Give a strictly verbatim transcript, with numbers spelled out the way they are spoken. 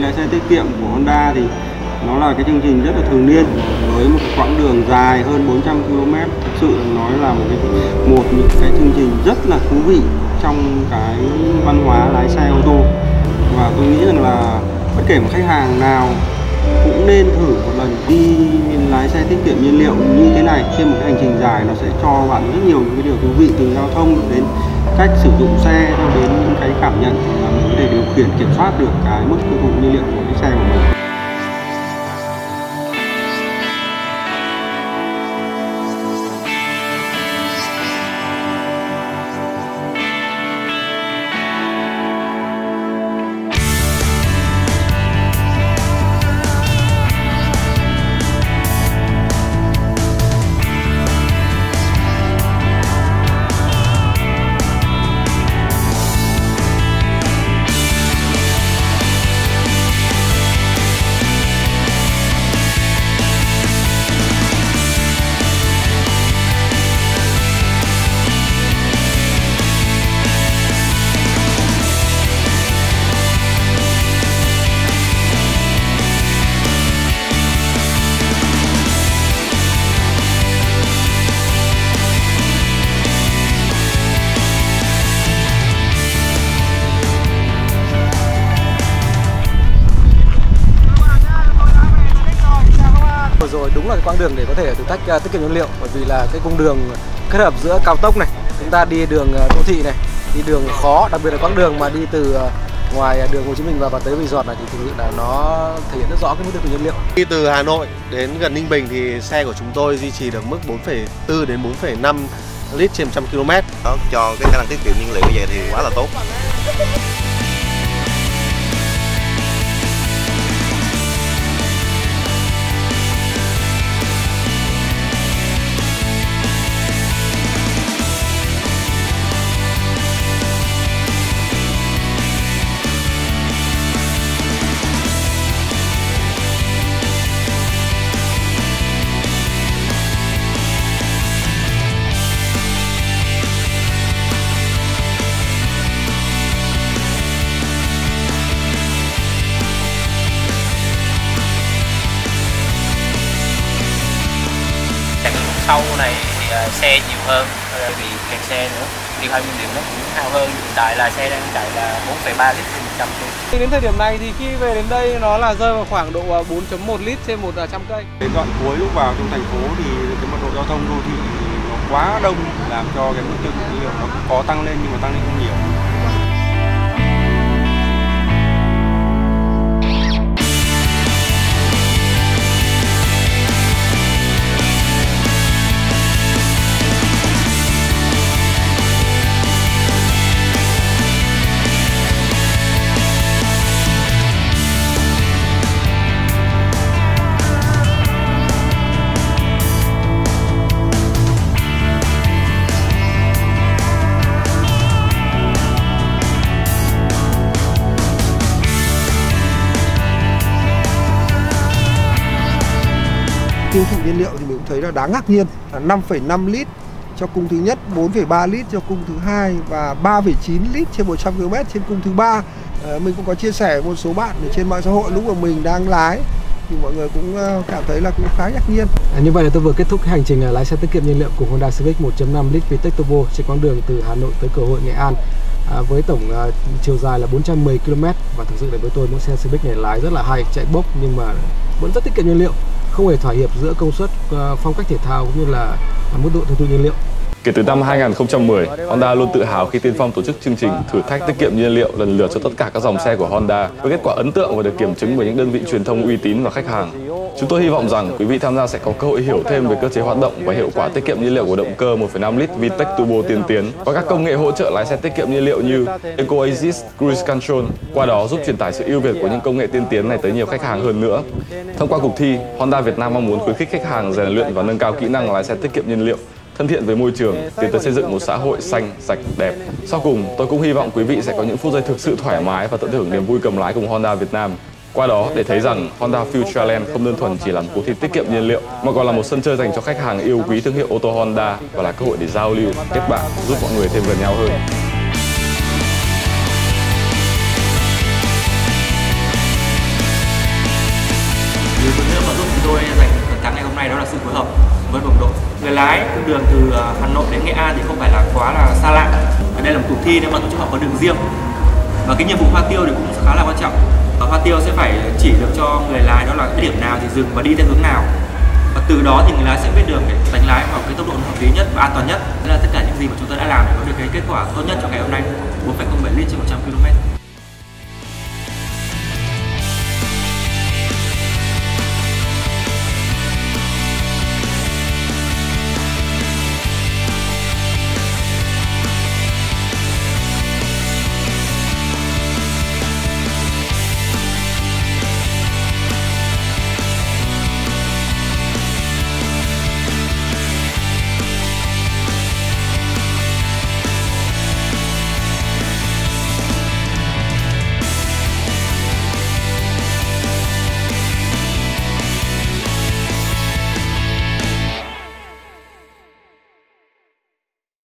lái xe tiết kiệm của Honda thì nó là cái chương trình rất là thường niên với một quãng đường dài hơn bốn trăm ki lô mét. Thực sự nói là một cái một những cái chương trình rất là thú vị trong cái văn hóa lái xe ô tô, và tôi nghĩ rằng là bất kể một khách hàng nào cũng nên thử một lần đi lái xe tiết kiệm nhiên liệu như thế này. Trên một cái hành trình dài nó sẽ cho bạn rất nhiều những cái điều thú vị, từ giao thông đến cách sử dụng xe cho đến những cái cảm nhận mà mình có thể điều khiển kiểm soát được cái mức tiêu thụ nhiên liệu của cái xe của mình. Rồi đúng là cái quãng đường để có thể thử thách uh, tiết kiệm nhiên liệu, bởi vì là cái cung đường kết hợp giữa cao tốc này, chúng ta đi đường uh, đô thị này, đi đường khó, đặc biệt là quãng đường mà đi từ uh, ngoài đường Hồ Chí Minh và vào tới Resort này thì thực sự là nó thể hiện rất rõ cái mức tiêu thụ nhiên liệu. Đi từ Hà Nội đến gần Ninh Bình thì xe của chúng tôi duy trì được mức bốn phẩy bốn đến bốn phẩy năm lít trên một trăm ki lô mét. Đó, cho cái khả năng tiết kiệm nhiên liệu như vậy thì quá là tốt. Sau này thì uh, xe nhiều hơn, bị kẹt xe nữa, tiêu hao nhiên liệu nó cũng hao hơn. Hiện tại là xe đang chạy là bốn phẩy ba lít trên một trăm cây. Đến thời điểm này thì khi về đến đây nó là rơi vào khoảng độ bốn phẩy một lít trên một trăm cây. Đến đoạn cuối lúc vào trong thành phố thì cái mật độ giao thông đô thị nó quá đông, làm cho cái mức tiêu thụ nhiên liệu nó cũng có tăng lên nhưng mà tăng lên không nhiều. Tiêu thụ nhiên liệu thì mình cũng thấy là đáng ngạc nhiên, là năm phẩy năm lít cho cung thứ nhất, bốn phẩy ba lít cho cung thứ hai và ba phẩy chín lít trên một trăm ki lô mét trên cung thứ ba. À, mình cũng có chia sẻ với một số bạn ở trên mạng xã hội lúc mà mình đang lái thì mọi người cũng cảm thấy là cũng khá ngạc nhiên. À, như vậy là tôi vừa kết thúc hành trình lái xe tiết kiệm nhiên liệu của Honda Civic một chấm năm lít VTEC Turbo trên quãng đường từ Hà Nội tới Cửa Hội, Nghệ An. À, với tổng uh, chiều dài là bốn trăm mười ki lô mét, và thực sự là với tôi mẫu xe Civic này lái rất là hay, chạy bốc nhưng mà vẫn rất tiết kiệm nhiên liệu, không hề thỏa hiệp giữa công suất, uh, phong cách thể thao cũng như là uh, mức độ tiêu thụ nhiên liệu. Kể từ năm hai nghìn không trăm mười, Honda luôn tự hào khi tiên phong tổ chức chương trình thử thách tiết kiệm nhiên liệu lần lượt cho tất cả các dòng xe của Honda, với kết quả ấn tượng và được kiểm chứng bởi những đơn vị truyền thông uy tín và khách hàng. Chúng tôi hy vọng rằng quý vị tham gia sẽ có cơ hội hiểu thêm về cơ chế hoạt động và hiệu quả tiết kiệm nhiên liệu của động cơ một phẩy năm lít VTEC Turbo tiên tiến và các công nghệ hỗ trợ lái xe tiết kiệm nhiên liệu như Eco Assist Cruise Control, qua đó giúp truyền tải sự ưu việt của những công nghệ tiên tiến này tới nhiều khách hàng hơn nữa. Thông qua cuộc thi, Honda Việt Nam mong muốn khuyến khích khách hàng rèn luyện và nâng cao kỹ năng lái xe tiết kiệm nhiên liệu, thân thiện với môi trường, tiến tới xây dựng một xã hội xanh, sạch, đẹp. Sau cùng, tôi cũng hy vọng quý vị sẽ có những phút giây thực sự thoải mái và tận hưởng niềm vui cầm lái cùng Honda Việt Nam. Qua đó, để thấy rằng Honda Futureland không đơn thuần chỉ là một cuộc thi tiết kiệm nhiên liệu, mà còn là một sân chơi dành cho khách hàng yêu quý thương hiệu ô tô Honda và là cơ hội để giao lưu, kết bạn, giúp mọi người thêm gần nhau hơn. tôi giành phần thắng ngày hôm nay đó là sự phối hợp với đồng đội. Người lái cung đường từ Hà Nội đến Nghệ An thì không phải là quá là xa lạ. Ở đây là một cuộc thi nên mà tổ chức họ có đường riêng. Và cái nhiệm vụ hoa tiêu thì cũng khá là quan trọng. Và hoa tiêu sẽ phải chỉ được cho người lái đó là cái điểm nào thì dừng và đi theo hướng nào. Và từ đó thì người lái sẽ biết được để đánh lái vào cái tốc độ hợp lý nhất và an toàn nhất. Đây là tất cả những gì mà chúng tôi đã làm để có được cái kết quả tốt nhất cho ngày hôm nay, bốn phẩy không bảy lít trên một trăm ki lô mét.